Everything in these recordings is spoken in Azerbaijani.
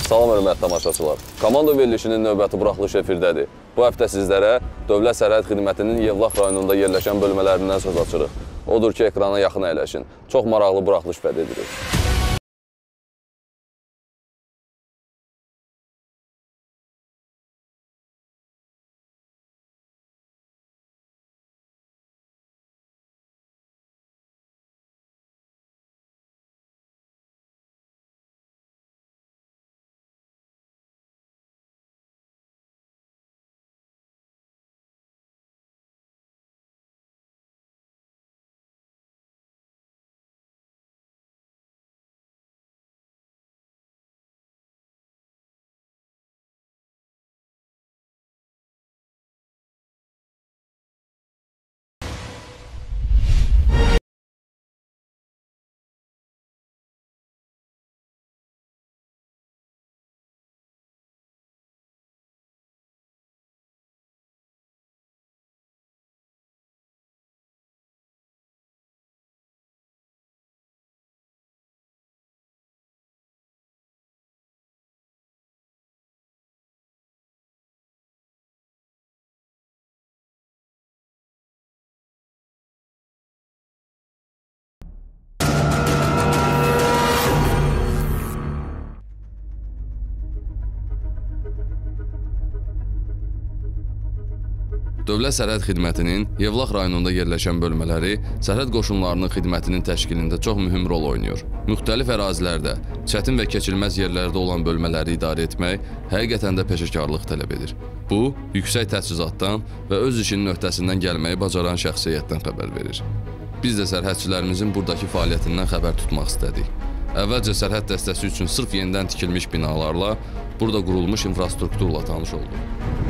Salam hörmətli tamaşaçılar. Komanda verilişinin növbəti buraxılışı efirdədir. Bu həftə sizlərə Dövlət Sərhəd Xidmətinin Yevlax rayonunda yerləşən bölmələrindən söz açırıq. Odur ki, ekrana yaxın əyləşin. Çox maraqlı buraxılış vəd edirik. Dövlət Sərhəd Xidmətinin Yevlax rayonunda yerləşən bölmələri sərhəd qoşunlarının xidmətinin təşkilində çox mühüm rol oynayır. Müxtəlif ərazilərdə, çətin və keçilməz yerlərdə olan bölmələri idarə etmək həqiqətən də peşəkarlıq tələb edir. Bu, yüksək təchizatdan və öz işinin öhdəsindən gəlməyi bacaran şəxsiyyətdən xəbər verir. Biz də sərhədçilərimizin buradakı fəaliyyətindən xəbər tutmaq istədik. Əvvəlcə sərhəd dəstəsi üçün sırf yenidən tikilmiş binalarla, burada qurulmuş infrastrukturla tanış olduq.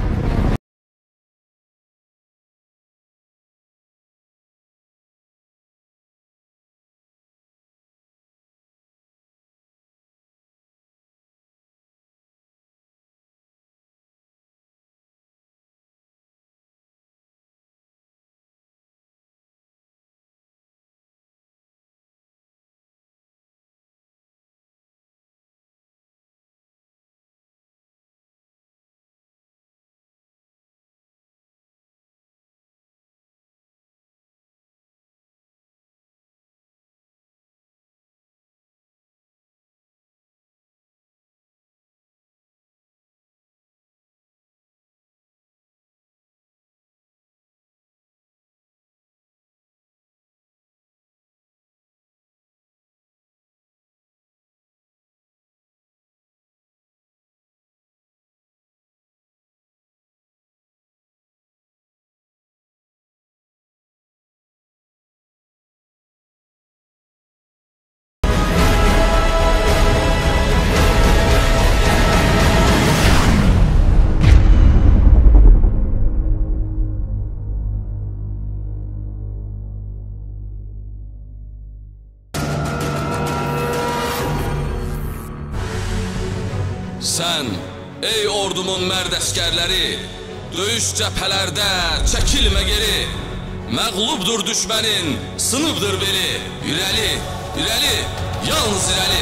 Sən, ey ordumun mərd əskərləri, döyüş cəbhələrdə çəkilmə geri. Məğlubdur düşmənin, sınıbdır beli. İrəli, irəli, yalnız irəli.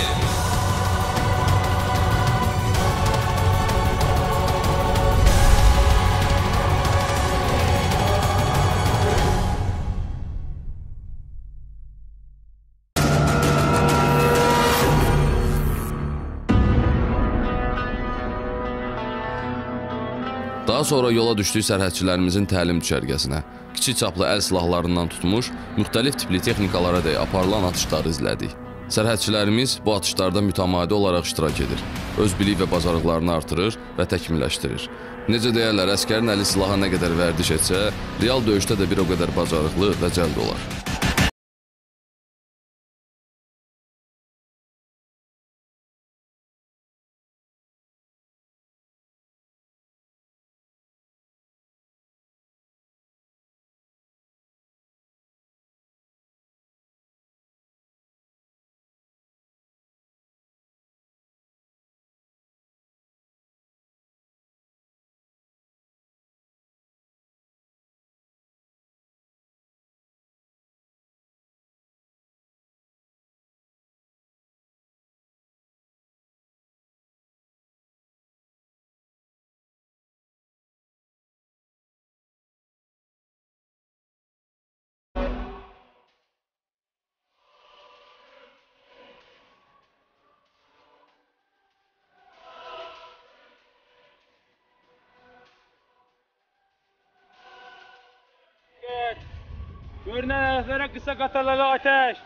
Daha sonra yola düşdük sərhədçilərimizin təlim düşərgəsinə. Kiçik çaplı əl silahlarından tutmuş, müxtəlif tipli texnikalara dək aparılan atışları izlədik. Sərhədçilərimiz bu atışlarda mütəmadi olaraq iştirak edir. Öz bilik və bacarıqlarını artırır və təkmilləşdirir. Necə deyərlər, əskərin əli silaha nə qədər vərdiş etsə, real döyüşdə də bir o qədər bacarıqlı və cəld olar. Görünən hədəflərə qısa qatarlarla atəş!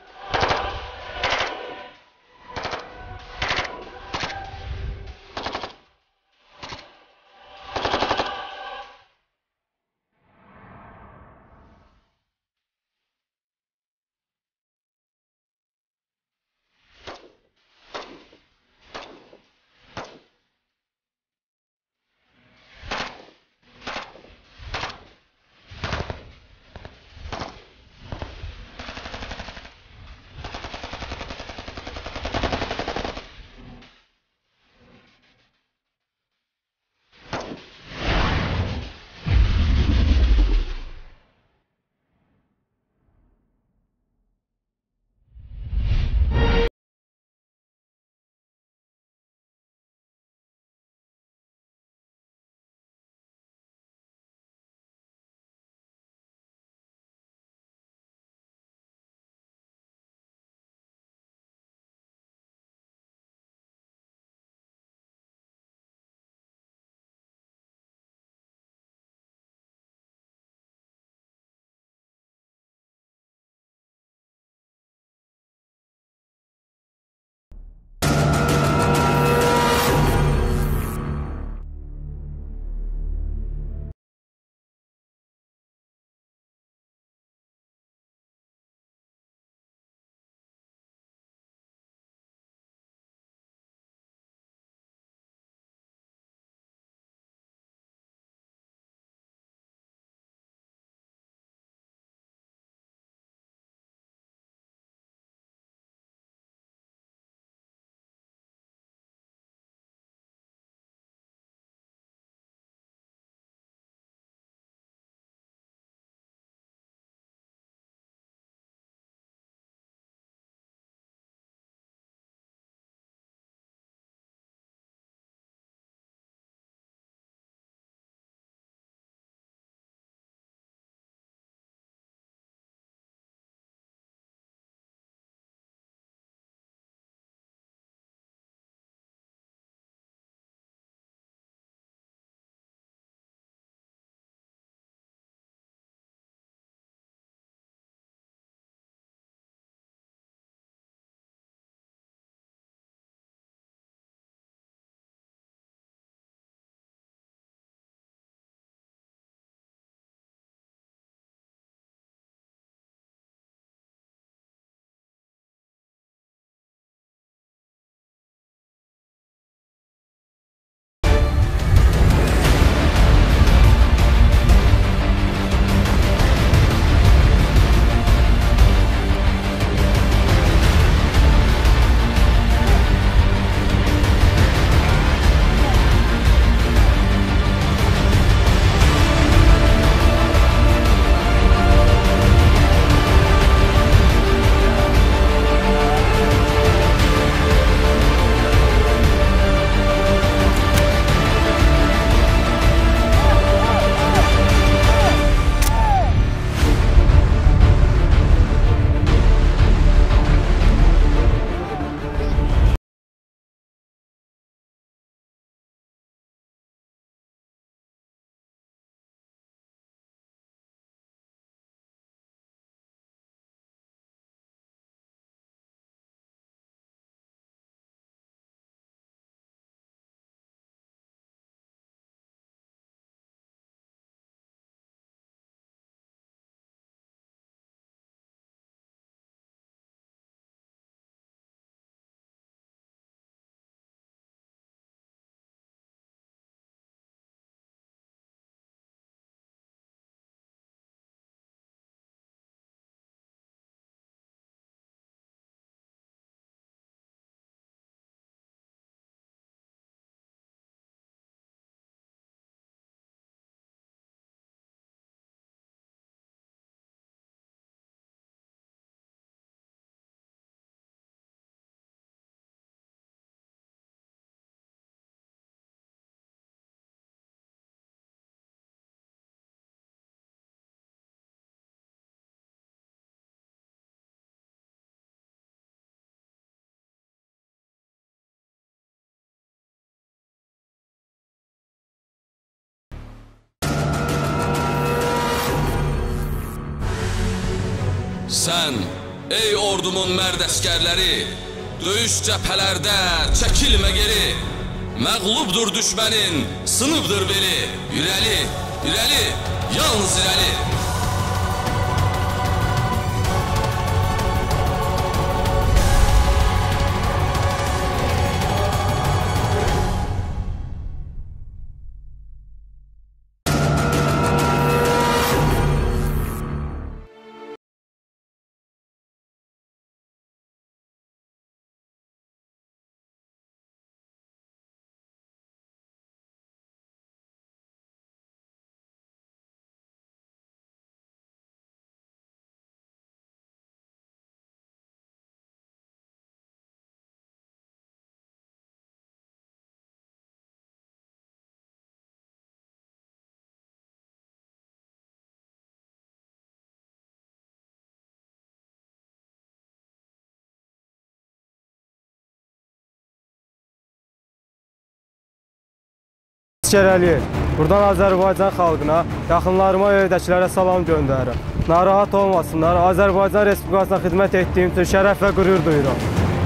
Sən, ey ordumun mərd əskərləri, döyüş cəbhələrdə çəkilmə geri. Məğlubdur düşmənin, sınıbdır beli. İrəli, irəli, yalnız irəli. Əskər Əliyev, buradan Azərbaycan xalqına, yaxınlarıma və evdəkilərə salam göndərirəm. Narahat olmasınlar, Azərbaycan Respublikasına xidmət etdiyim üçün şərəf və qürur duyuram.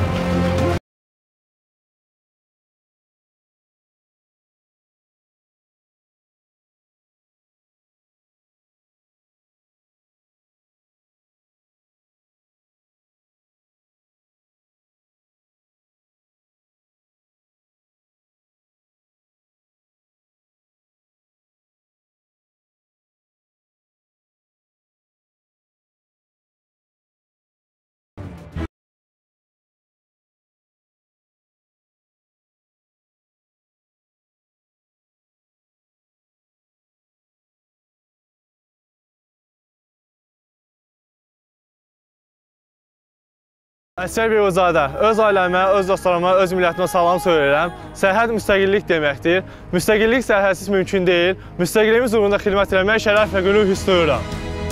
Əskər Beyzadə, öz ailəmə, öz dostlarıma, öz millətimə salam söyləyirəm. Sərhəd müstəqillik deməkdir. Müstəqillik sərhədsiz mümkün deyil. Müstəqilliyimiz uğrunda xidmət etmək şərəf və qürur hiss duyuram.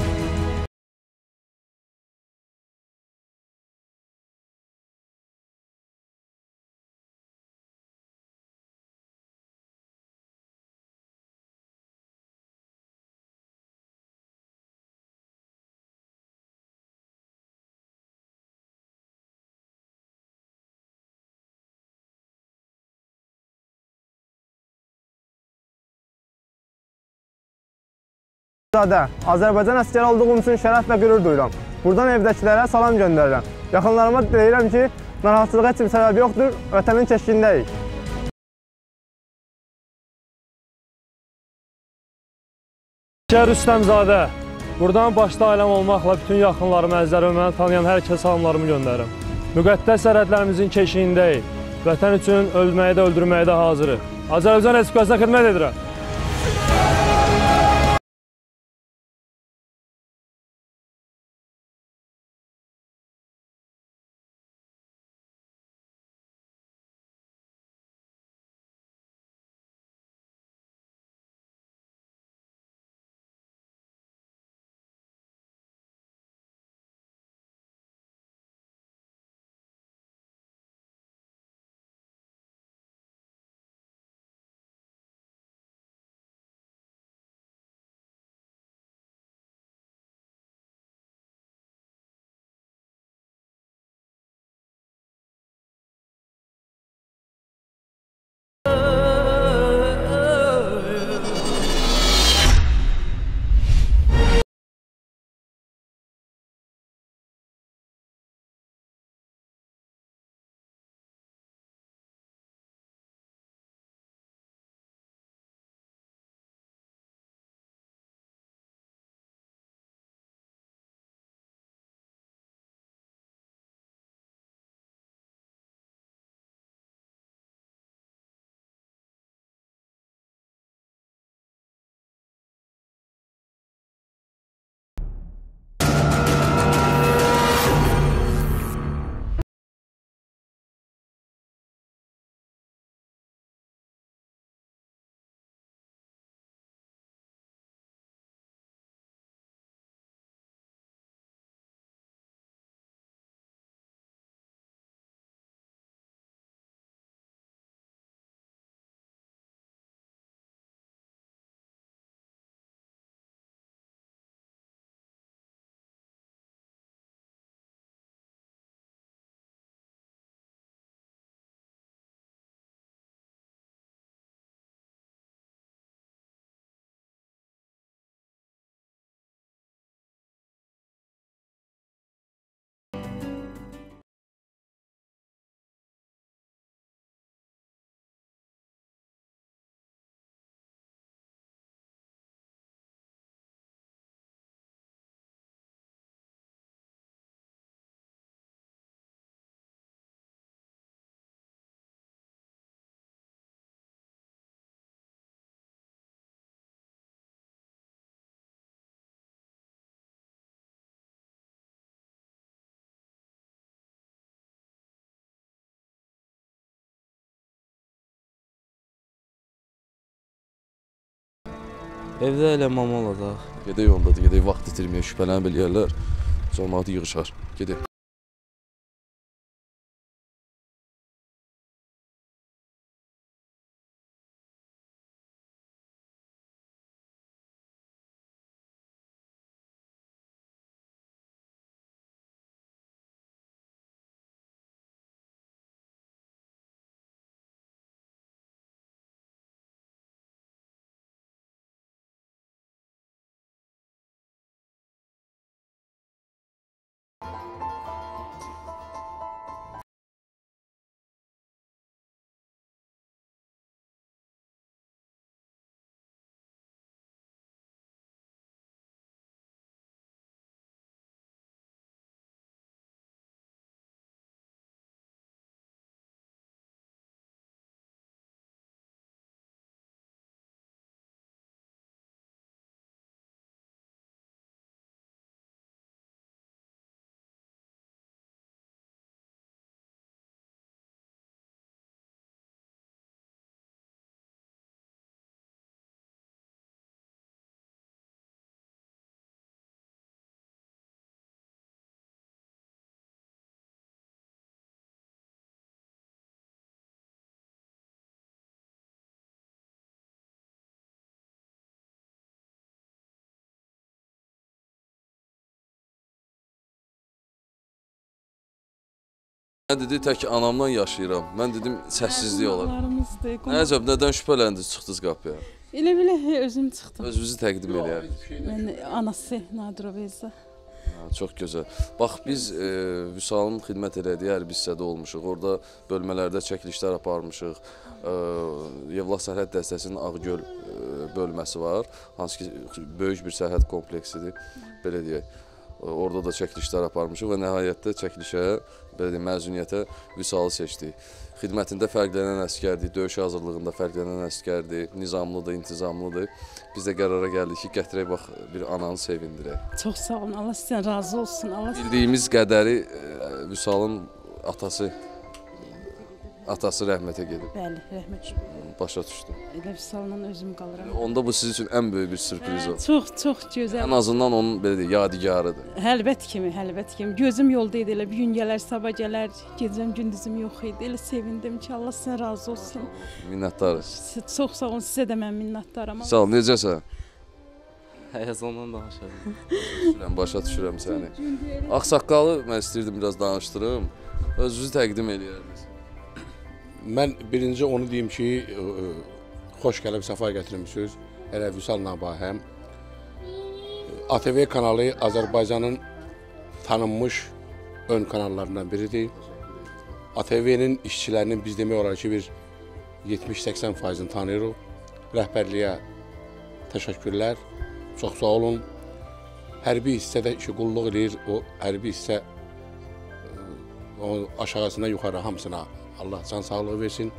Azərbaycan əskəri olduğum üçün şərəf və qürur duyuram. Buradan evdəkilərə salam göndərirəm. Yaxınlarıma deyirəm ki, narahatçılığa heç bir səbəb yoxdur, vətənin keşiyindəyik. Əskər Rüstəmzadə, buradan başda ailəm olmaqla bütün yaxınlarımı, əzizlərimi, məni tanıyan hər kəsə salamlarımı göndərirəm. Müqəddəs sərhədlərimizin keşiyindəyik. Vətən üçün ölməyə də, öldürməyə də hazırıq. Azərbaycan Respublikasına xidmət edirəm. Evdə elə mama olacaq. Gedək ondadır, gedək vaxt itirməyə şübhələnib eləyərlər. Cəmaat yığışar. Gedək. Mən dedi, tək anamla yaşayıram. Mən dedim, səssizlik olar. Nəcəb, nədən şübhələndiniz, çıxdınız qapıya? Elə özüm çıxdım. Özünüzü təqdim eləyər. Mən anası Nadirova Elza. Çox gözəl. Bax, biz Vüsalın xidmət elədiyi hər bir hissədə olmuşuq. Orada bölmələrdə çəkilişlər aparmışıq. Yevlax Sərhəd dəstəsinin Ağgöl bölməsi var. Hansı ki, böyük bir sərhəd kompleksidir, belə deyək. Orada da çəkilişlər aparmışıq və nəhayətdə çəkilişə, belə deyək, məzuniyyətə Vüsalı seçdik. Xidmətində fərqlənən əskərdir, döyüş hazırlığında fərqlənən əskərdir, nizamlıdır, intizamlıdır. Biz də qərara gəldik ki, gətirək bax, bir ananı sevindirək. Çox sağ olun, Allah sizdən razı olsun. Bildiyimiz qədəri Vüsalın atası rəhmətə gedib. Bəli, rəhmət. Başa düşdüm. Elə Vüsalla özüm qalıram. Onda bu sizin üçün ən böyük bir sürpriz oldu. Çox gözəl. Ən azından onun belə deyək, yadigarıdır. Həlbət kimi. Gözüm yolda idi, elə bir gün gələr, sabah gələr, gecəm, gündüzüm yox idi. Elə sevindim ki, Allah sizdən razı olsun. Minnətdarıq. Çox sağ olun, sizə də mən minnətdaram. Sağ ol, necəsən? Həyəcandan danışıram. Başa düşürəm səni. Ağsaqqalı mən istəyirdim biraz danışdırım. Özünüzü təqdim eləyərdiniz. Mən birinci onu deyim ki, xoş gəlib, səfa gətirmişsiniz. Elə Vüsal'la bahəm. ATV kanalı Azərbaycanın tanınmış ön kanallarından biridir. ATV'nin işçilərinin biz demək olar ki, bir 70-80%'ni tanıyırıq. Rəhbərliyə təşəkkürlər. Çox sağ olun. Hərbi hissədə işi qulluq edir. O hərbi hissə aşağısına, yuxarı hamısına Allah can sağlığı versin.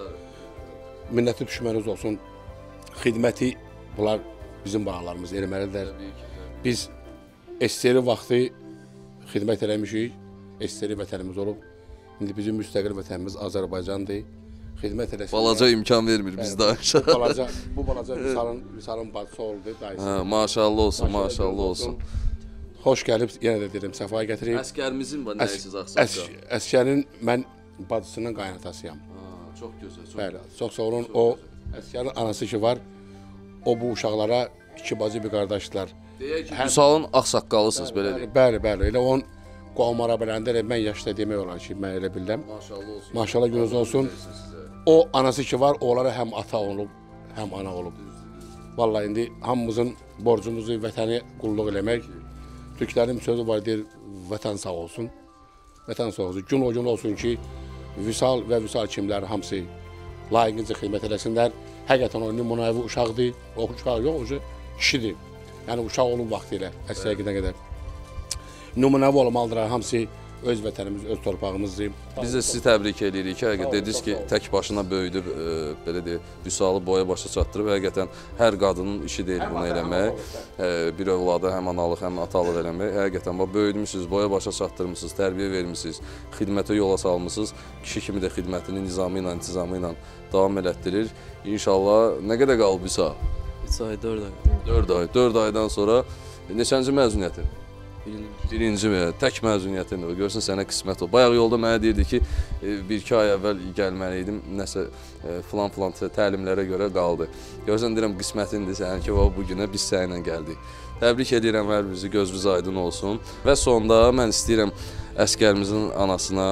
Minnəti düşməniniz olsun. Xidməti, bunlar bizim balalarımız eləməlidirlər. Biz SSR vaxtı xidmət eləmişik. SSR vətənimiz olub. İndi bizim müstəqil vətənimiz Azərbaycandır. Xidmət eləsin. Balaca imkan vermir biz danışaq. Bu balaca Vüsalın bacısı oldu, dayısı. Maşallah olsun, maşallah olsun. Xoş gəlib, yenə də deyirəm, səfaya gətirib. Əskərimizin var, nəyəsiz axsaqqal? Əskərin mən bacısının qaynatasıyam. Çox gözəl, çox Bəli, çox sağ olun. O əskərin anası ki var, o bu uşaqlara iki bacı bir qardaşdılar. Deyək ki, Vüsalın axsaqqalısınız, belə deyək. Bəli, elə onun qovmara biləndə mən yaşda demək olar ki, mən elə bildim. Maşallah olsun. Maşallah gününüz olsun. O anası ki var, onlara həm ata olub, həm ana olub. Vallahi indi hamımızın borcumuzu vətəni qulluq eləmək. Türklərin sözü var, deyir, vətən sağ olsun. Vətən sağ olsun. Gün o gün olsun ki, Vüsal və Vüsal kimləri hamısı layiqincə xidmət eləsinlər. Həqiqətən o nümunəvi uşaqdır. O uşaq yox, o kişidir. Yəni uşaq olub vaxtı ilə, əsliyə gedən qədər. Nümunəvi olmalıdırlar hamısı. Öz vətənimiz, öz torpağımızdır. Biz də sizi təbrik edirik ki, dediniz ki, tək başına böyüdüb, belə deyək, Vüsalı boya başa çatdırıb. Həqiqətən hər qadının işi deyil bunu eləmək. Bir övlada həm analıq, həm atalıq eləmək. Həqiqətən böyüdmüsünüz, boya başa çatdırmışsınız, tərbiyə vermişsiniz, xidmətə yola salmışsınız. Kişi kimi də xidmətini nizamı ilə, intizamı ilə davam elətdirir. İnşallah, nə qədər qalıb Vüsal? 3 ay, 4 ay. 4 ay. 4 aydan sonra neçənci məzuniyyətin? Birinci. Birinci tək məzuniyyətin o. Görsən sənə qismət o. Bayaq yolda mənə deyirdi ki, 1-2 ay əvvəl gəlməli idim. Nəsə filan təlimlərə görə qaldı. Görsən deyirəm qismətindir sənin ki, bu günə biz səninlə gəldik. Təbrik edirəm hər birinizi, gözünüz aydın olsun. Və sonda mən istəyirəm əsgərimizin anasına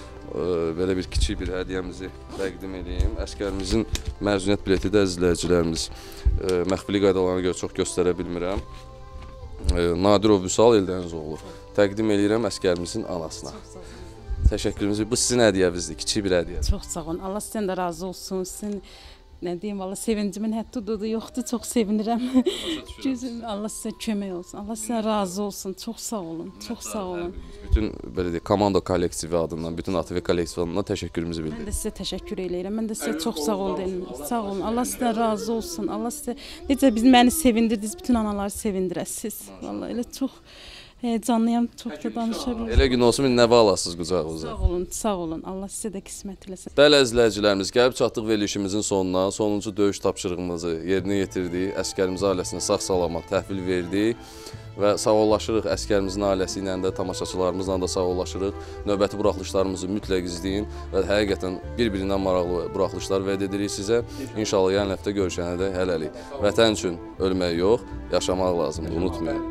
belə bir kiçik bir hədiyyəmizi təqdim edeyim. Əsgərimizin məzuniyyət bileti də izləyicilərimiz məxfili qaydalarına görə çox göstərə bilmirəm. Nadirov Vüsal Eldənizoğlu. Təqdim edirəm əsgərimizin anasına. Təşəkkürümüzü. Bu sizin hədiyyəvizdir, kiçik bir hədiyyə. Çox sağ olun. Allah sizdən də razı olsun. Sizin nə deyim, valla sevincimin həddi-hududu yoxdur. Çox sevinirəm. Gözüm, Allah sizə kömək olsun. Allah sizdən razı olsun. Çox sağ olun. Çox sağ olun. Bütün belə deyək, komanda kollektivi adından, bütün ATV kollektivi adından təşəkkürümüzü Mən bildirirəm. də sizə təşəkkür edirəm. Mən də sizə çox sağ ol deyim. Sağ olun. Allah sizdən razı olsun. Allah sizə necə məni sevindirdiniz, bütün anaları sevindirəsiz. Valla elə çox canlıyam, çox da danışa bilmirəm. Elə gün olsun, nə alasınız qucağınıza. Sağ olun, sağ olun. Allah sizə də qismət eləsin. Bəli əzizləyicilərimiz, gəlib çatdıq verilişimizin sonuna. Sonuncu döyüş tapşırığımızı yerinə yetirdik. Əsgərimiz ailəsinə sağ-salamat təhvil verdik və sağollaşırıq əsgərimizin ailəsi ilə də, tamaşaçılarımızla da sağollaşırıq. Növbəti buraxılışlarımızı mütləq izləyin və həqiqətən bir-birindən maraqlı buraxılışlar vəd edirik sizə. İnşallah gələn həftə görüşənədək hələlik. Vətən üçün ölmək yox, yaşamaq lazımdır, unutmayın.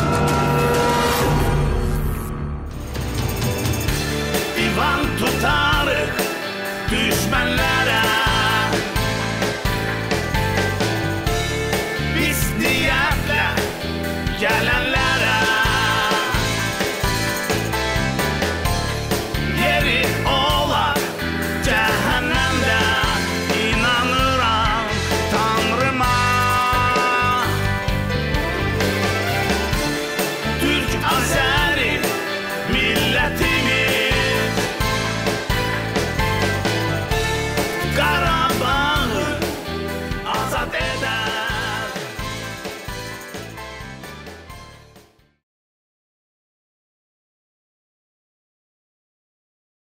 Divan tutar